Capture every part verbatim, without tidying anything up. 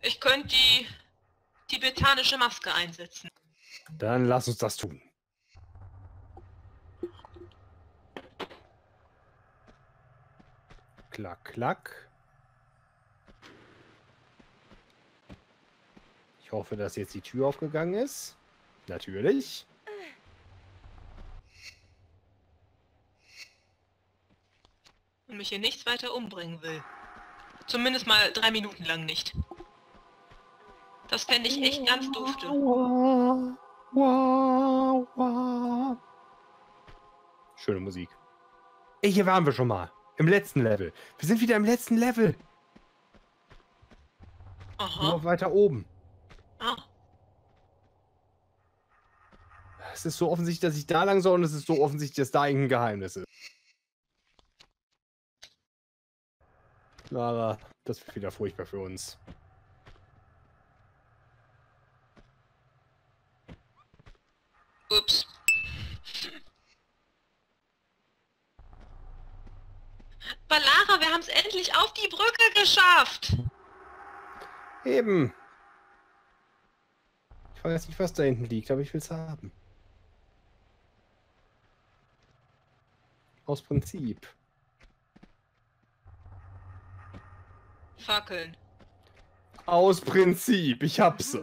Ich könnte die tibetanische Maske einsetzen. Dann lass uns das tun. Klack, klack. Ich hoffe, dass jetzt die Tür aufgegangen ist. Natürlich. Und mich hier nichts weiter umbringen will. Zumindest mal drei Minuten lang nicht. Das fände ich echt ganz dufte. Wow, wow, wow. Schöne Musik. Ey, hier waren wir schon mal. Im letzten Level. Wir sind wieder im letzten Level. Aha. Nur weiter oben. Ah. Es ist so offensichtlich, dass ich da lang soll und es ist so offensichtlich, dass da irgendein Geheimnis ist. Lara, das wird wieder furchtbar für uns. Ups. Aber Lara, wir haben es endlich auf die Brücke geschafft. Eben. Ich weiß nicht, was da hinten liegt, aber ich will es haben. Aus Prinzip. Fackeln. Aus Prinzip. Ich hab's.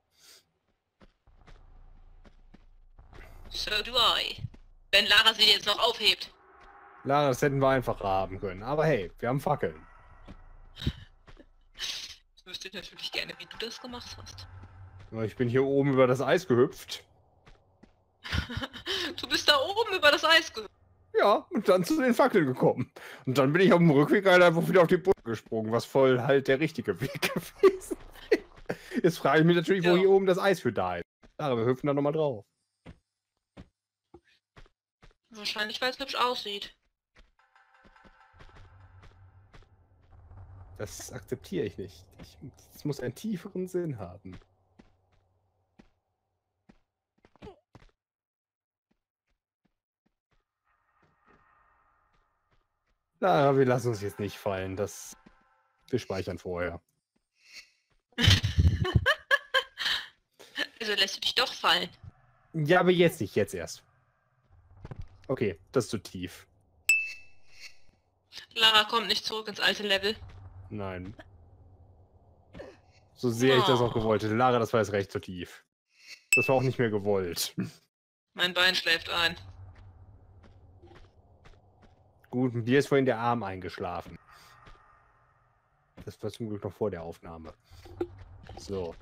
So do I. Wenn Lara sie jetzt noch aufhebt. Lara, das hätten wir einfacher haben können. Aber hey, wir haben Fackeln. Ich wüsste natürlich gerne, wie du das gemacht hast. Ich bin hier oben über das Eis gehüpft. Du bist da oben über das Eis gehüpft. Ja, und dann zu den Fackeln gekommen. Und dann bin ich auf dem Rückweg halt einfach wieder auf die Brücke gesprungen, was voll halt der richtige Weg gewesen wäre. Jetzt frage ich mich natürlich, wo Ja. hier oben das Eis für da ist. Lara, wir hüpfen da nochmal drauf. Wahrscheinlich, weil es hübsch aussieht. Das akzeptiere ich nicht. Ich, das muss einen tieferen Sinn haben. Na, wir lassen uns jetzt nicht fallen. Das wir speichern vorher. Also lässt du dich doch fallen. Ja, aber jetzt nicht, jetzt erst. Okay, das ist zu tief. Lara kommt nicht zurück ins alte Level. Nein. So sehr ich das auch gewollt hätte. Lara, das war jetzt recht zu tief. Das war auch nicht mehr gewollt. Mein Bein schläft ein. Gut, mir ist vorhin der Arm eingeschlafen. Das war zum Glück noch vor der Aufnahme. So.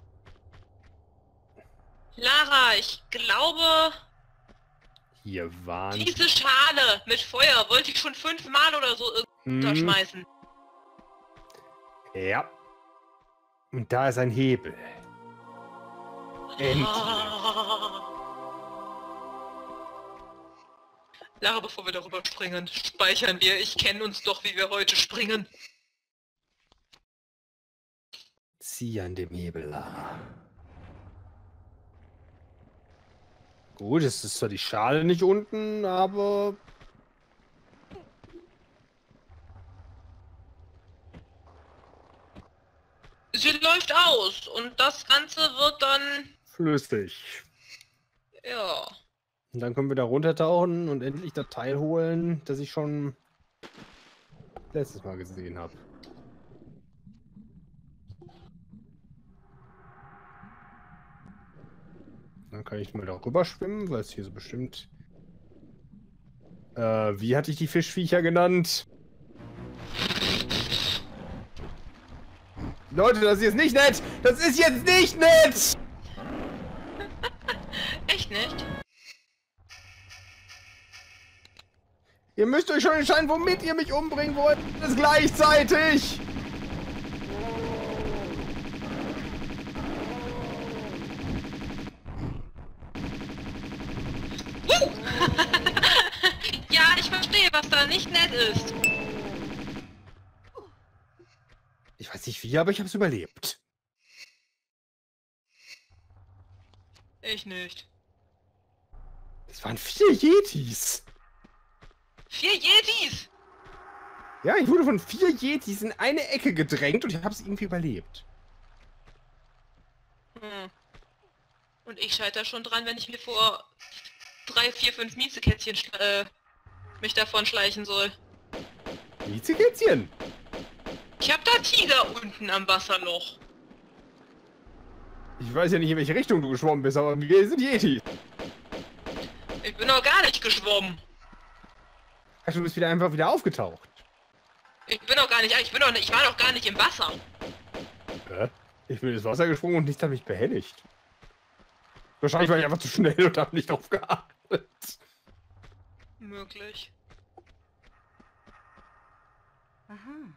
Lara, ich glaube, Hier waren... diese Schale mit Feuer wollte ich schon fünfmal oder so Hm, runterschmeißen. ja. Und da ist ein Hebel. Endlich. Ah. Lara, bevor wir darüber springen, speichern wir. Ich kenne uns doch, wie wir heute springen. Zieh an dem Hebel, Lara. Gut, es ist zwar die Schale nicht unten, aber... Sie läuft aus und das Ganze wird dann... flüssig. Ja. Und dann können wir da runtertauchen und endlich das Teil holen, das ich schon letztes Mal gesehen habe. Dann kann ich mal da rüber schwimmen, weil es hier so bestimmt... Äh, wie hatte ich die Fischviecher genannt? Leute, das ist jetzt nicht nett! Das ist jetzt nicht nett! Echt nicht? Ihr müsst euch schon entscheiden, womit ihr mich umbringen wollt. Das ist gleichzeitig! Ja, ich verstehe, was da nicht nett ist. Ich weiß nicht wie, aber ich habe es überlebt. Ich nicht. Es waren vier Yetis. Vier Yetis! Ja, ich wurde von vier Yetis in eine Ecke gedrängt und ich habe es irgendwie überlebt. Hm. Und ich scheitere schon dran, wenn ich mir vor drei, vier, fünf Miezekätzchen äh, mich davon schleichen soll. Miezekätzchen? Ich hab da Tiger unten am Wasserloch. Ich weiß ja nicht, in welche Richtung du geschwommen bist, aber wie sind Yeti? Ich bin noch gar nicht geschwommen. Ach, du bist wieder einfach wieder aufgetaucht. Ich bin noch gar nicht, ich bin noch nicht, ich war noch gar nicht im Wasser. Hä? Ich bin ins Wasser gesprungen und nichts hat mich behelligt. Wahrscheinlich war ich einfach zu schnell und habe nicht drauf geachtet. Möglich. Aha.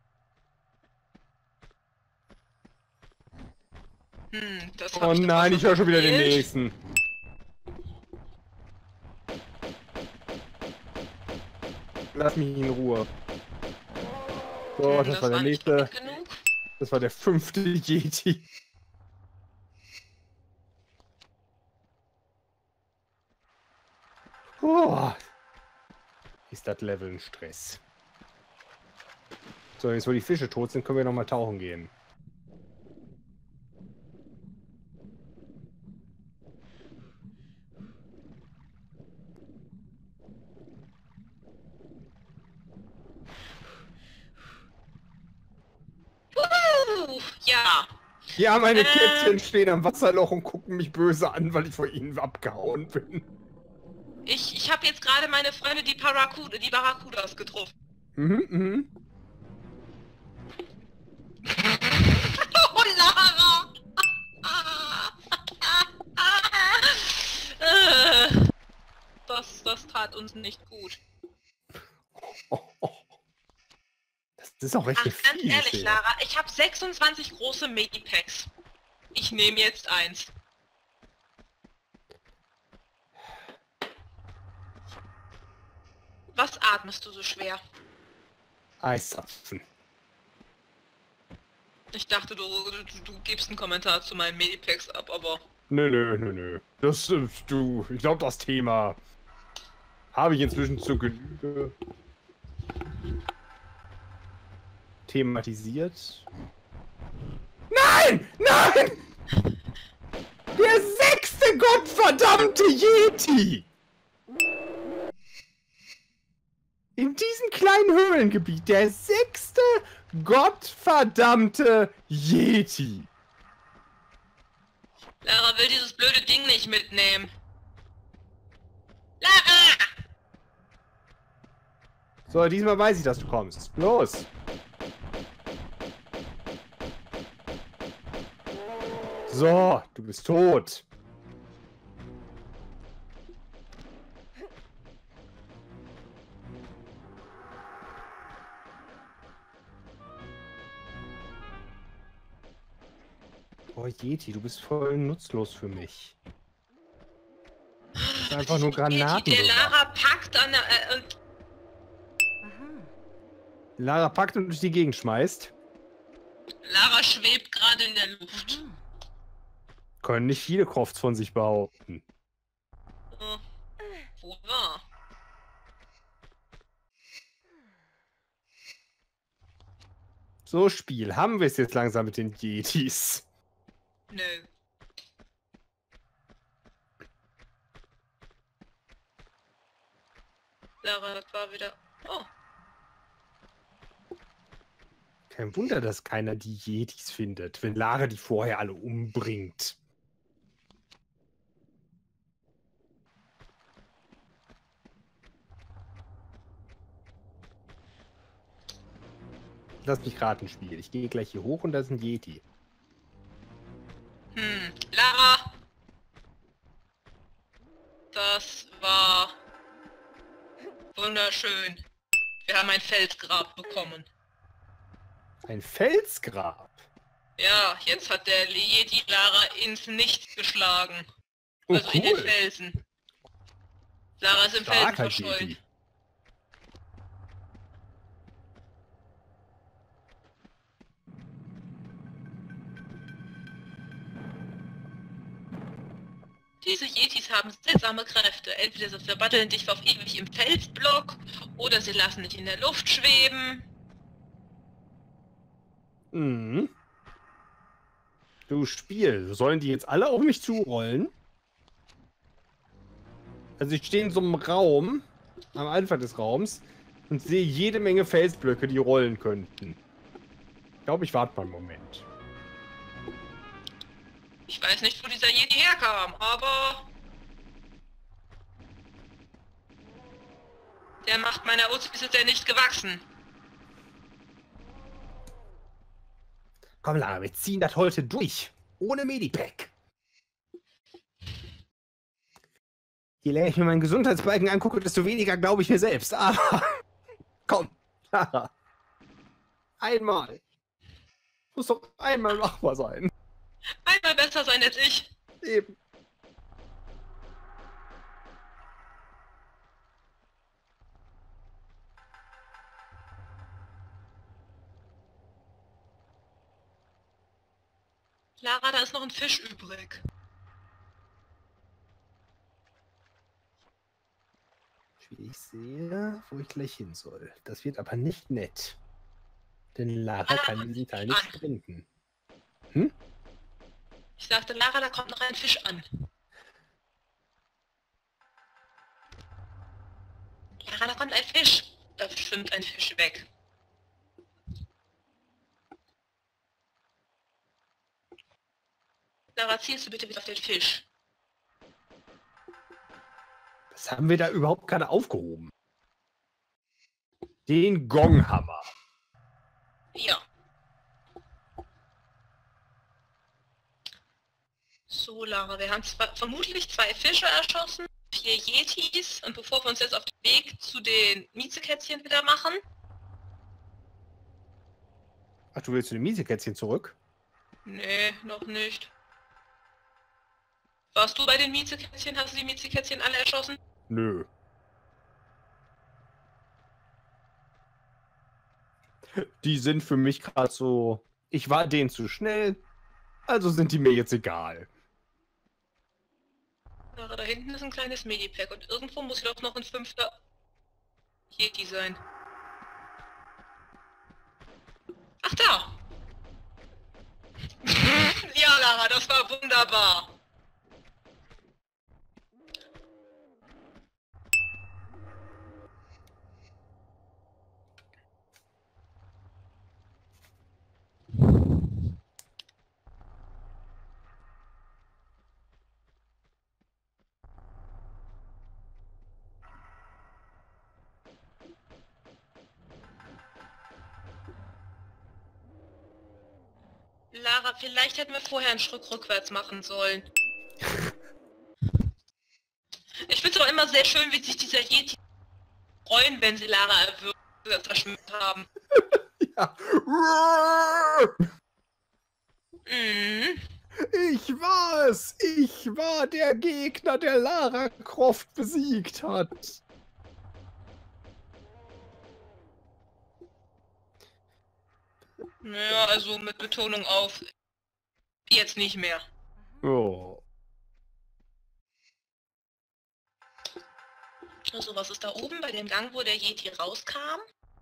Hm, das Oh hab ich nein, ich höre schon wieder den verfehlt. nächsten. Lass mich in Ruhe. So, Hm, das, war der nicht nächste. weit genug. Das war der fünfte Yeti. Oh. Ist das Level ein Stress. So, jetzt wo die Fische tot sind, können wir noch mal tauchen gehen. Uh, ja. Ja, meine Ähm. Kätzchen stehen am Wasserloch und gucken mich böse an, weil ich vor ihnen abgehauen bin. Ich, ich habe jetzt gerade meine Freunde, die Paracuda, die Barracudas getroffen. Mhm, mhm. Oh, Lara! Äh, das, das tat uns nicht gut. Oh, oh. Das ist auch echt Ach, eine ganz fiese ehrlich, Szene. Lara, ich habe sechsundzwanzig große Medipacks. Ich nehme jetzt eins. Was atmest du so schwer? Eiszapfen. Ich dachte, du, du, du gibst einen Kommentar zu meinen Medipacks ab, aber... Nö, nö, nö, nö. Das, äh, du, ich glaube, das Thema habe ich inzwischen zu Genüge thematisiert. Nein! Nein! Der sechste gottverdammte Yeti! In diesem kleinen Höhlengebiet, der sechste gottverdammte Yeti. Lara will dieses blöde Ding nicht mitnehmen. Lara! So, diesmal weiß ich, dass du kommst. Los! So, du bist tot. Oh, Yeti, du bist voll nutzlos für mich. Das ist einfach nur Granaten. Der Lara packt an der... Äh, und Aha. Lara packt und durch die Gegend schmeißt. Lara schwebt gerade in der Luft. Aha. Können nicht viele Crofts von sich behaupten. Oh, wohl wahr. So, Spiel, haben wir es jetzt langsam mit den Yetis? Nö. Lara, das war wieder... Oh. Kein Wunder, dass keiner die Yetis findet, wenn Lara die vorher alle umbringt. Lass mich raten, Spiel. Ich gehe gleich hier hoch und da ist ein Yeti. Hm, Lara! Das war wunderschön. Wir haben ein Felsgrab bekommen. Ein Felsgrab? Ja, jetzt hat der Yeti Lara ins Nichts geschlagen. Oh, Also in den cool. Felsen. Lara ist im Felsen Starker verschollen. Yeti. Diese Yetis haben seltsame Kräfte. Entweder sie verbatteln dich auf ewig im Felsblock oder sie lassen dich in der Luft schweben. Mhm. Du Spiel, sollen die jetzt alle auf mich zurollen? Also ich stehe in so einem Raum, am Anfang des Raums, und sehe jede Menge Felsblöcke, die rollen könnten. Ich glaube, ich warte mal einen Moment. Ich weiß nicht, wo dieser Jedi herkam, aber... Der Macht meiner Uzis ist er nicht gewachsen. Komm, Lara, wir ziehen das heute durch. Ohne Medipack. Je länger ich mir meinen Gesundheitsbalken angucke, desto weniger glaube ich mir selbst. Aber komm, Lara. Einmal. Muss doch einmal machbar sein. Einmal besser sein als ich. Eben. Lara, da ist noch ein Fisch übrig. Ich sehe, wo ich gleich hin soll. Das wird aber nicht nett. Denn Lara Ah, kann diesen Teil nicht an. sprinten. Hm? Ich sagte, Lara, da kommt noch ein Fisch an. Lara, da kommt ein Fisch. Da schwimmt ein Fisch weg. Lara, zielst du bitte wieder auf den Fisch? Was haben wir da überhaupt gerade aufgehoben? Den Gonghammer. Ja. So, Lara, wir haben zwar, vermutlich zwei Fische erschossen, vier Yetis, und bevor wir uns jetzt auf den Weg zu den Miezekätzchen wieder machen... Ach, du willst zu den Miesekätzchen zurück? Nee, noch nicht. Warst du bei den Miezekätzchen? Hast du die Miezekätzchen alle erschossen? Nö. Die sind für mich gerade so... Ich war denen zu schnell, also sind die mir jetzt egal. Lara, da hinten ist ein kleines Medipack und irgendwo muss doch noch ein fünfter Yeti sein. Ach, da! Ja, Lara, das war wunderbar. Lara, vielleicht hätten wir vorher einen Schritt rückwärts machen sollen. Ich finde es auch immer sehr schön, wie sich dieser Yeti freuen, wenn sie Lara erwürgt oder verschwimmt haben. Ja. Mhm. Ich war es! Ich war der Gegner, der Lara Croft besiegt hat. Naja, also mit Betonung auf jetzt nicht mehr. Oh. Also was ist da oben bei dem Gang, wo der Yeti rauskam?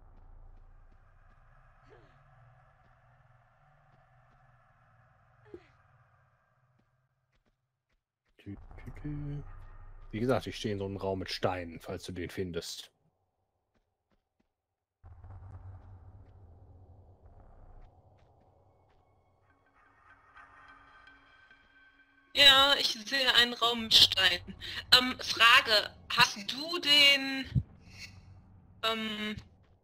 Wie gesagt, ich stehe in so einem Raum mit Steinen, falls du den findest. Ja, ich sehe einen Raum mit Steinen. Ähm, Frage, hast du den ähm,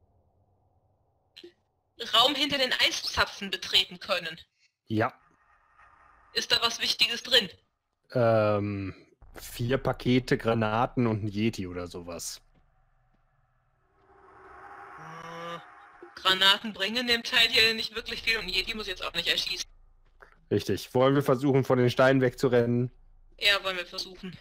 Raum hinter den Eiszapfen betreten können? Ja. Ist da was Wichtiges drin? Ähm, vier Pakete Granaten und ein Yeti oder sowas. Äh, Granaten bringen dem Teil hier nicht wirklich viel und Yeti muss jetzt auch nicht erschießen. Richtig. Wollen wir versuchen, von den Steinen wegzurennen? Ja, wollen wir versuchen.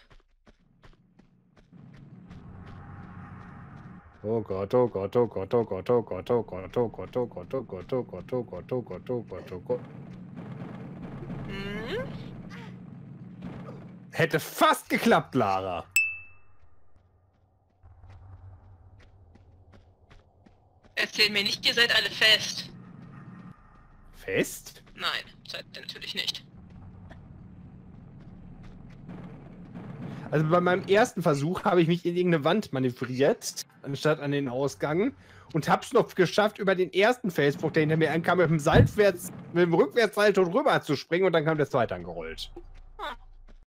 Oh Gott, oh Gott, oh Gott, oh Gott, oh Gott, oh Gott, oh Gott, oh Gott, oh Gott, oh Gott, oh Gott, oh Gott, oh Gott, oh Gott. Hm? Hätte fast geklappt, Lara. Erzähl mir nicht, ihr seid alle fest. Fest? Nein, seid ihr natürlich nicht. Also bei meinem ersten Versuch habe ich mich in irgendeine Wand manövriert, anstatt an den Ausgang. Und hab's noch geschafft, über den ersten Felsbruch, der hinter mir ankam, mit dem Seitwärts, mit dem Rückwärtssalto drüber zu springen und dann kam der zweite angerollt.